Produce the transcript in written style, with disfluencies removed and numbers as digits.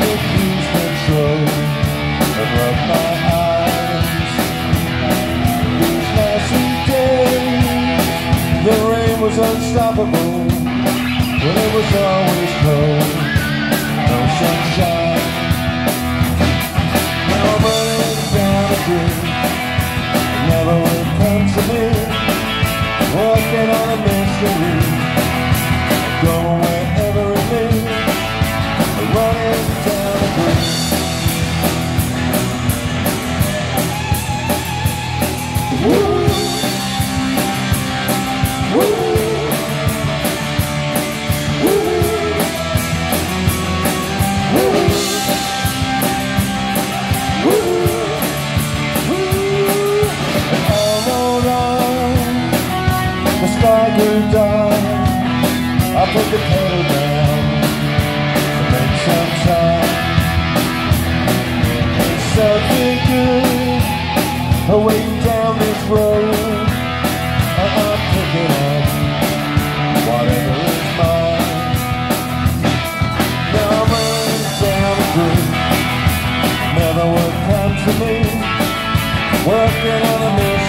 could lose control of my eyes. These last 3 days, the rain was unstoppable, but it was always cold, no sunshine. Now I'm running down a bridge, it never will come to me, walking on a mystery, going wherever it leads, running down a bridge. Woo! Woo! I'll put the pedal down to make some time. There's something good away down this road, and I'm picking up whatever is mine. Now I'm running down the bridge, never would come to me, working on a mission.